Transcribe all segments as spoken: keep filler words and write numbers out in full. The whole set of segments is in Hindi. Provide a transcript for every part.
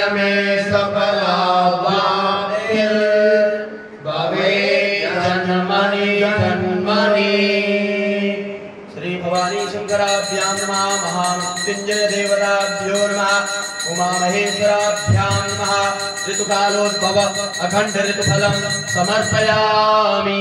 में सफला भवे जन्मनि जन्मनि। श्री भवानी शंकराभ्यां नमः। महामृत्युंजय देवताभ्यो नमः। उमा महेश्वराभ्यां नमः। ऋतुकालोद्भव अखंड ऋतुफलं समर्पयामि।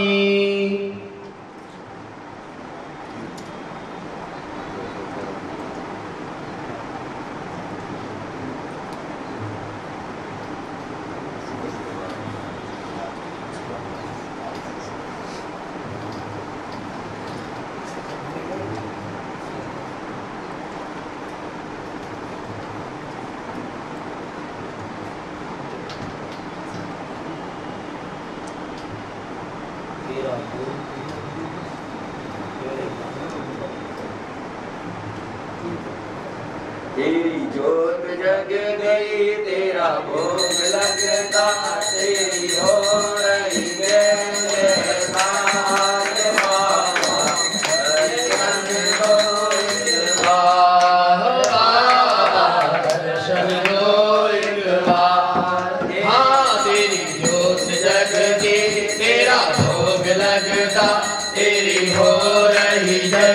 तेरी जोत जग गई तेरा भोग लगता तेरी हो रही दर्शन दो एक बार। हाँ तेरी जोत जग गई तेरा भोग लगता तेरी हो रही जय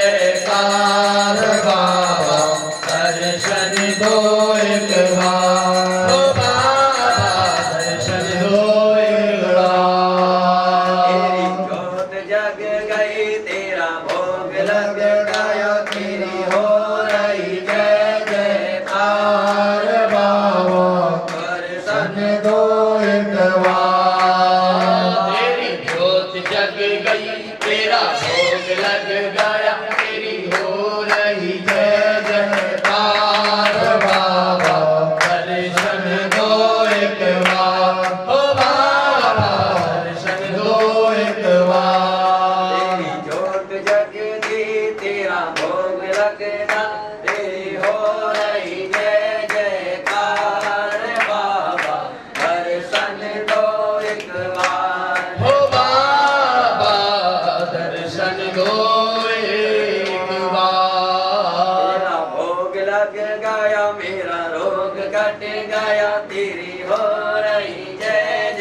जयकार बाबा। दर्शन दो एक बार ओ बाबा दर्शन दो एक बार। तेरी जोत जग गई तेरा भोग लग गया तेरी हो रही जय जयकार बाबा। दर्शन दो एक बार। तेरी जोत जग गई तेरा भोग लग गया तेरी हो रही जय जयकार बाबा। दर्शन दो एक बार ओ बाबा दर्शन दो एक बार। तेरी जोत जग गई तेरा भोग लगना तेरी हो रही जय जयकार बाबा। दर्शन दो एक बार ओ बाबा दर्शन दो एक बार। तेरा भोग लग गया मेरा रोग कट गया तेरी हो रही जय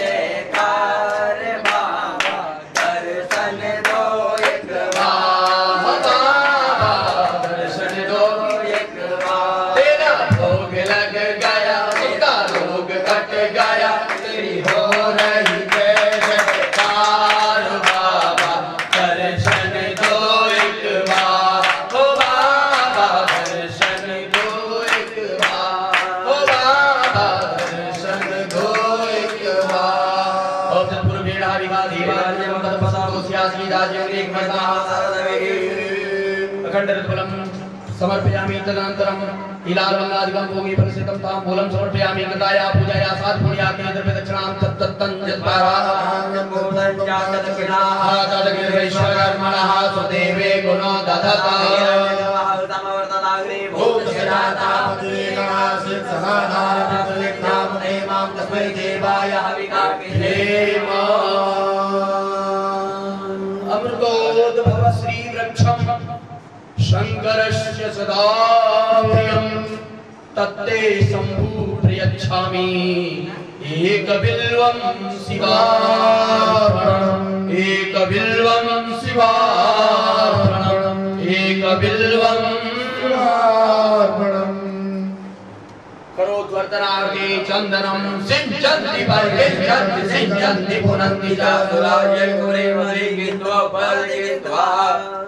जयकार बाबा। दर्शन दो एक बार बाबा दर्शन दो एक बार। तेरा भोग लग गया उसका रोग कट गया तेरी हो रही जय जयकार बाबा। दर्शन दो एक बार ओ बाबा दर्शन दो एक बार ओ बाबा दर्शन दो एक बार। ओम सतगुरु भेड़ा विवादी वाद्य मत पसा दोस्यासी दाज्य एक मता सारदवे अखंड ऋतुफलं समर्पयामि। तदनन्तरं इलालवन्नादिकं भूमि परिसितं ताम्बूलं समर्पयामि। कृताया पूजाया सात् पुण्याके द्रव्य दक्षिणां तत्तत्तं यत्पारायणं बोधं चातदक्षिणाः तदगिर्वैश्वकर्मणः स्वदेवे गुणो दधता। समवर्तनाग्रे भूतशिराता पतिकासित समाधान प्रतिलिक्तां नेमां तस्मै देवाय हविकार्पणे। अमृतोद्भव श्री वृक्षं शंकरस्य सदा प्रियं तत्ते शंभु प्रयच्छामि। एकबिल्वं शिवार्पणम् एकबिल्वं शिवार्पणम् एकबिल्वं शिवार्पणम्। करोत्वर्तनार्थे चन्दनं सिञ्चन्ति परिगृह्यन्ति सिञ्चन्ति पुनन्ति च सुराज्य गुरे वरे गीत्वा परिगृह्यत्वा।